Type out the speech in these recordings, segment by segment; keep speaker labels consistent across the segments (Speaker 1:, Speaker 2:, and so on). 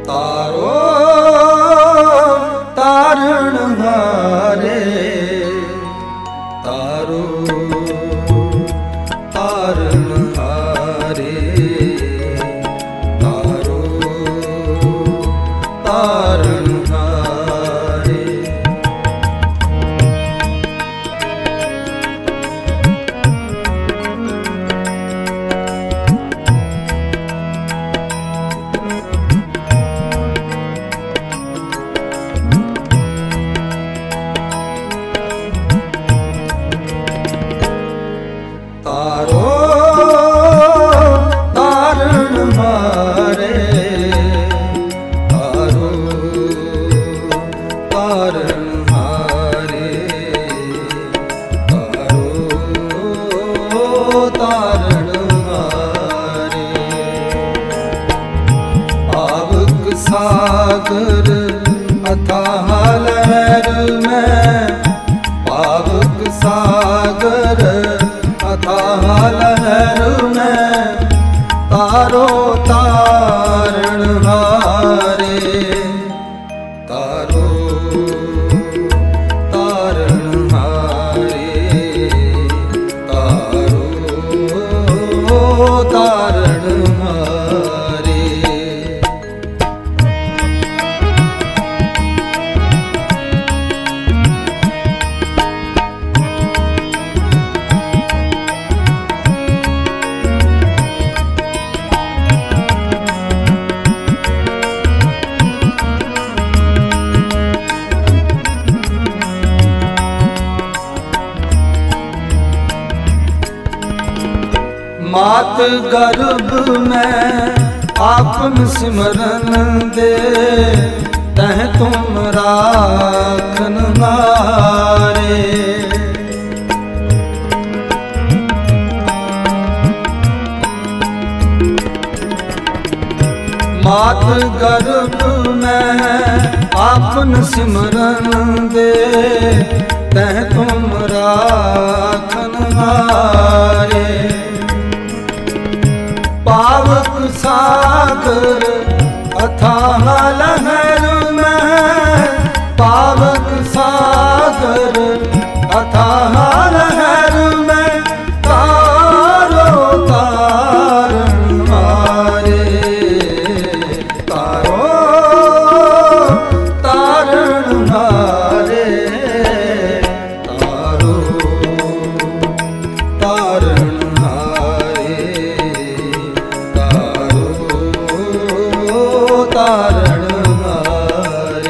Speaker 1: तारो तारण हारे, तारो तारण हारे, तारो तारण हारे। तारो तारण हारे, तारो तारण हारे, तारो तारण हारे। आवक सागर अथाह लहर में, पावक सागर अथाह लहर में, तारो तारण हारे, तारो तारण हारे, तारो तारण हारे। मात गर्भ में आपन सिमरन दे, तह तुम राखन हारे। मात गर्भ में आपन सिमरन दे, तह तुम राखन हारे। पावक सागर अथाह लहर में, पावक सागर अथाह लहर में, तारो तारण हारे, तारो तारण हारे, तारो तारण हारे, तारण हारे।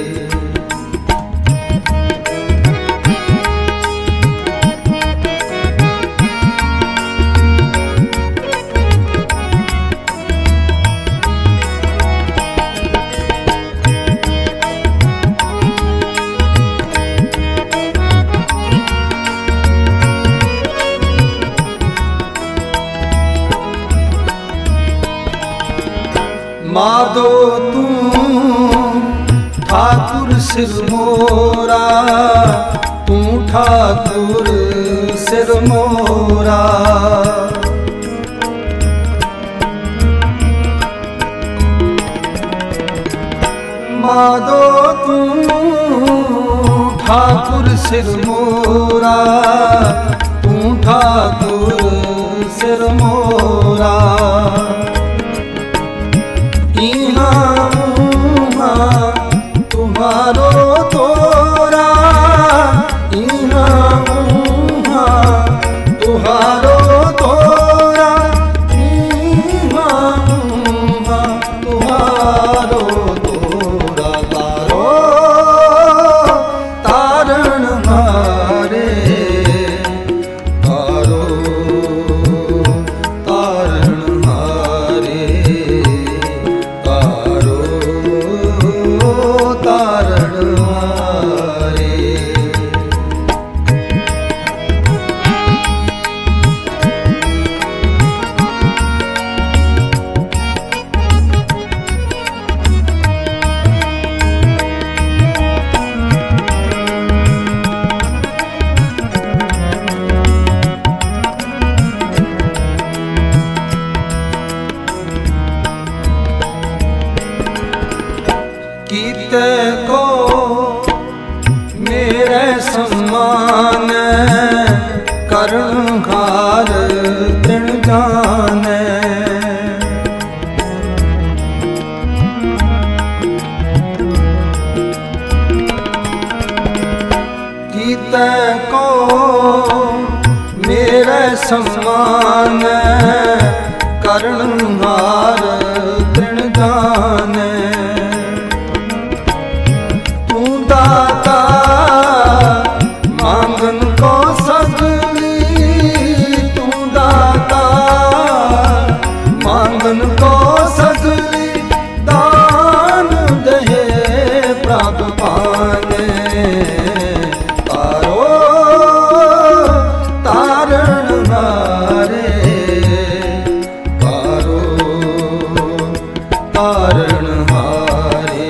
Speaker 1: माधो तू ठाकुर सिर मोरा, तू ठाकुर सिर मोरा। माधो तू ठाकुर सिर मोरा, तू ठाकुर सिर मोरा। तुम्हारो तोरा, तुम्हारो तोरा, तुम्हारो तोरा। तारो तारण हारे, तारो कीते को मेरे सम्मान करण हार तिन जाने। कीते को मेरे सम्मान करण हार तिन जाने। तू दाता मांगन को सगली, तू दाता मांगन को सगली, दान दहे प्रभ पाने। तारो तारण हारे, तारो तारण हारे,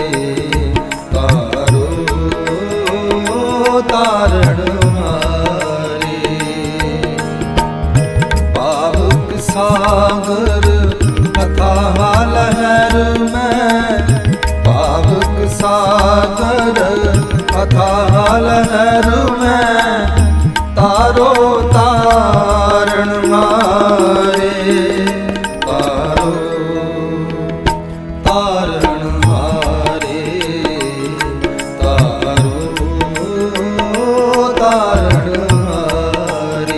Speaker 1: तारो तारण हारे। पावक सागर अथाह लहर में, पावक सागर अथाह लहर में, तारो तारण हारे, तारो तारण हारे, तारो तारण हारे।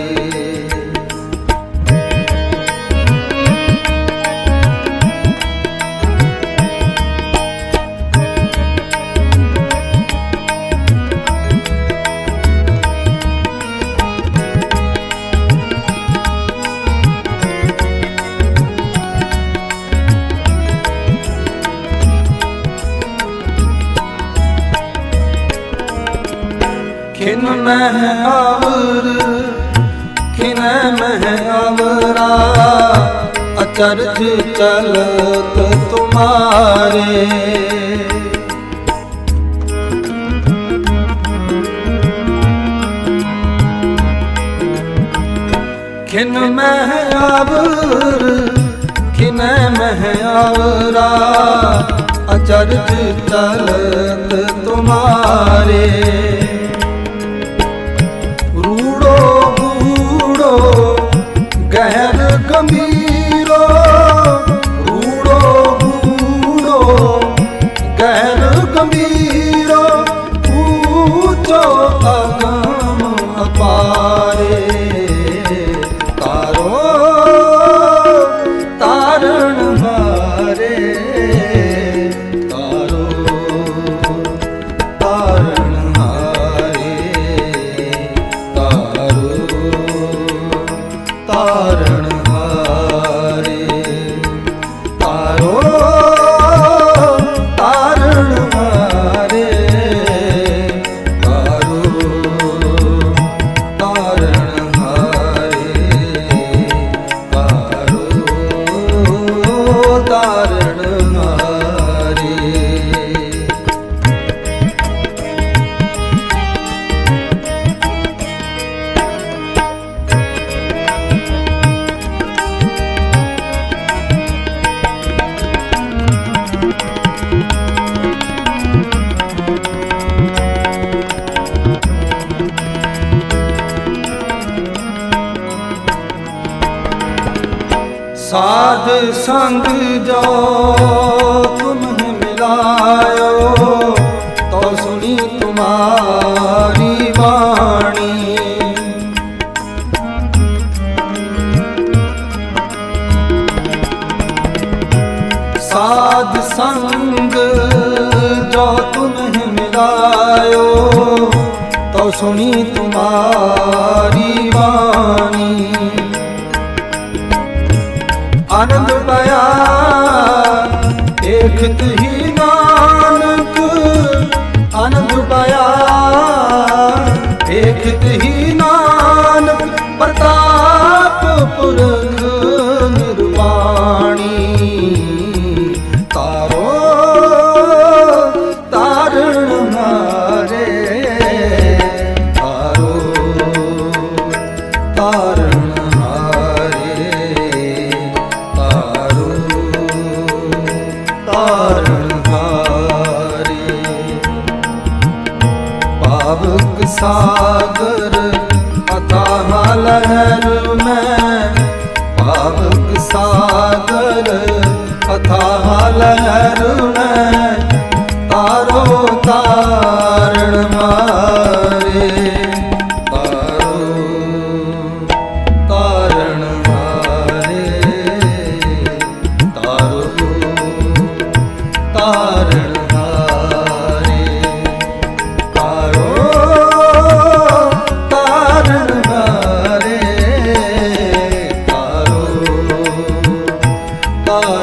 Speaker 1: खिन मह आवर खिन मह आवरा, अचरज चलत तुम्हारे। खिन मह आवर खिन मह आवरा, अचरज चलत तुम्हारे। रूड़ो बूढ़ो गहर गंभीरो, रूड़ो बूढ़ो गहर गंभीरो, ऊंचो अगम अपारे। तारो तारण हारे, तारो तारण हारे, तारो तारण हारे, तारो तारण हारे, तारो तारण हारे, तारो तारण हारे। साध संग जो तुम्हें मिलायो, तो सुनी तुम्हारी वाणी। साध संग जो तुम्हें मिलायो, तो सुनी तुम्हारी वाणी। आनंद पाया देखत ही नानक, आनंद पाया देखत ही नानक, प्रताप पुरख निर्वाणी। तारो तारण हारे, तारो तारण हारे, तारण हारे, सागर अथाह लहर में, पावक सागर अथाह लहर में, तारो तारण मारे, तारो तारण मारे, तारो तारण मारे, तारो तारण मारे, तारो तारण